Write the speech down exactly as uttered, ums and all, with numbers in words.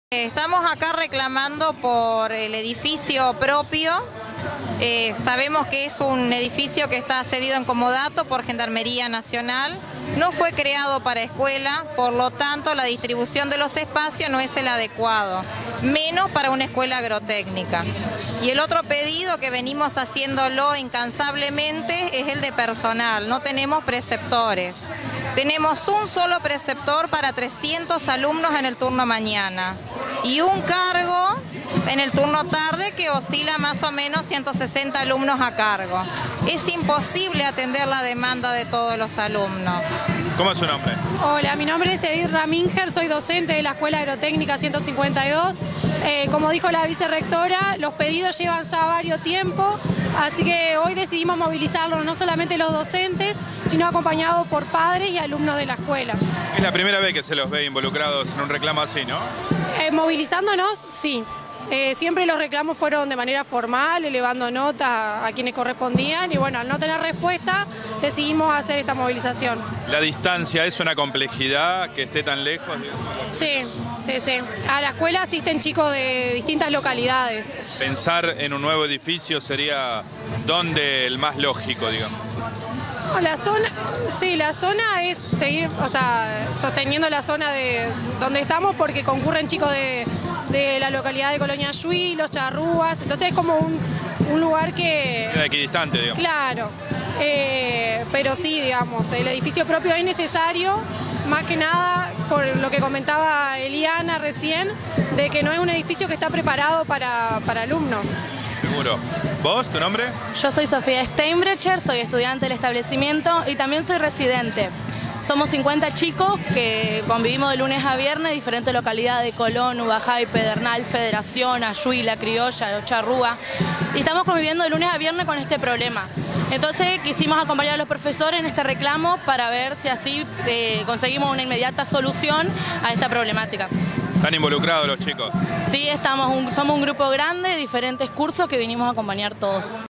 Estamos acá reclamando por el edificio propio. Eh, sabemos que es un edificio que está cedido en comodato por Gendarmería Nacional. No fue creado para escuela, por lo tanto la distribución de los espacios no es el adecuado, menos para una escuela agrotécnica. Y el otro pedido que venimos haciéndolo incansablemente es el de personal. No tenemos preceptores. Tenemos un solo preceptor para trescientos alumnos en el turno mañana y un cargo en el turno tarde que oscila más o menos ciento sesenta alumnos a cargo. Es imposible atender la demanda de todos los alumnos. ¿Cómo es su nombre? Hola, mi nombre es Edith Raminger, soy docente de la Escuela Agrotécnica ciento cincuenta y dos. Eh, como dijo la vicerrectora, los pedidos llevan ya varios tiempos, así que hoy decidimos movilizarlos no solamente los docentes, sino acompañados por padres y alumnos de la escuela. Es la primera vez que se los ve involucrados en un reclamo así, ¿no? Eh, movilizándonos, sí. Eh, siempre los reclamos fueron de manera formal, elevando notas a, a quienes correspondían y bueno, al no tener respuesta decidimos hacer esta movilización. ¿La distancia es una complejidad que esté tan lejos? Sí, sí, sí. A la escuela asisten chicos de distintas localidades. Pensar en un nuevo edificio sería ¿dónde el más lógico, digamos? No, la zona, sí, la zona es seguir, o sea, sosteniendo la zona de donde estamos porque concurren chicos de, de la localidad de Colonia Yui, Los Charrúas, entonces es como un, un lugar que... Queda equidistante, digamos. Claro, eh, pero sí, digamos, el edificio propio es necesario, más que nada por lo que comentaba Eliana recién, de que no es un edificio que está preparado para, para alumnos. Seguro. ¿Vos, tu nombre? Yo soy Sofía Steinbrecher, soy estudiante del establecimiento y también soy residente. Somos cincuenta chicos que convivimos de lunes a viernes en diferentes localidades de Colón, Ubajay, Pedernal, Federación, Ayuí, La Criolla, Ocharrúa. Y estamos conviviendo de lunes a viernes con este problema. Entonces quisimos acompañar a los profesores en este reclamo para ver si así eh, conseguimos una inmediata solución a esta problemática. ¿Están involucrados los chicos? Sí, estamos un, somos un grupo grande de diferentes cursos que vinimos a acompañar todos.